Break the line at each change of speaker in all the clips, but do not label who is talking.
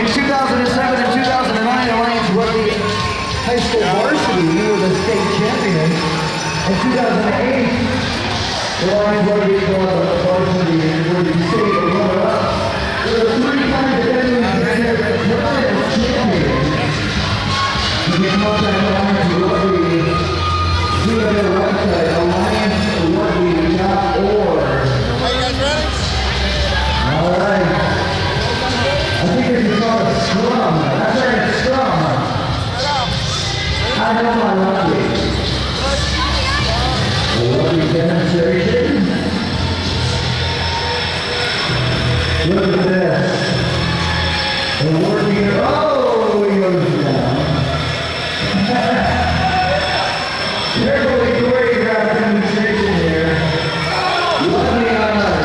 In 2007 and 2009, Alliance Rugby High School Varsity, we were the state champions. In 2008, the Alliance Rugby Club Varsity were the state runner-up. We were 3-time defending champions. You can contact Alliance Rugby via their website, alliancerugby.org.
Are you guys ready?
All right. I think this is called a scrum. That's right, a scrum. I know my rugby. A rugby demonstration. Look at this. The working, oh, he goes down. Carefully choreographed demonstration here. Rugby on ice.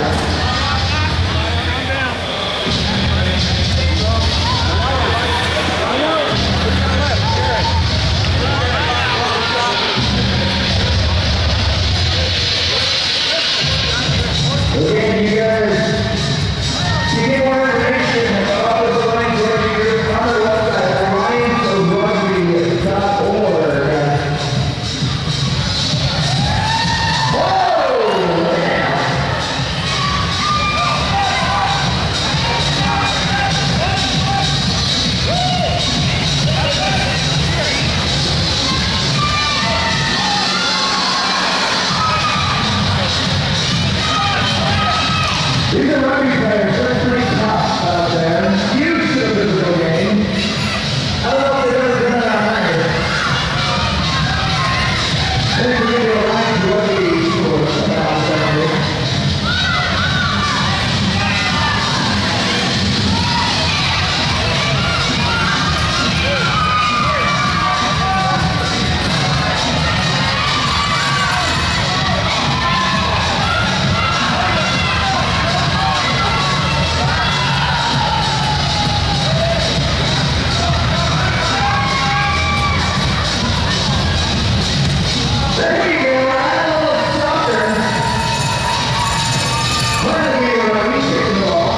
Okay, you guys, to get more information about the Alliance Rugby Group on their website, alliancerugby.org. These are rugby players, they're pretty tough out there. Huge to the physical game. I don't know if they've ever done it on ice. Then we're going to Alliance Rugby School somehow Sunday. There you go, I love soccer. Learn to be a rugby ball.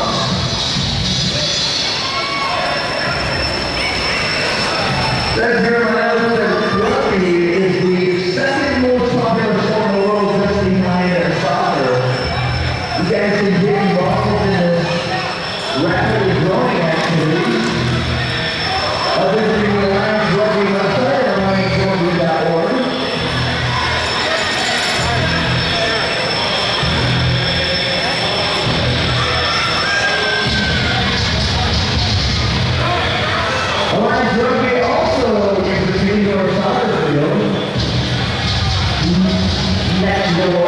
That German rugby is the second most popular sport in the world, just behind soccer. You guys can get involved in this rapidly growing activity. Visiting the Alliance Rugby website, alliancerugby.org. Alliance Rugby also is the indoor soccer field next door.